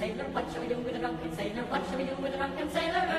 sailor? What shall we do with a drunken sailor? What shall we do with a drunken sailor?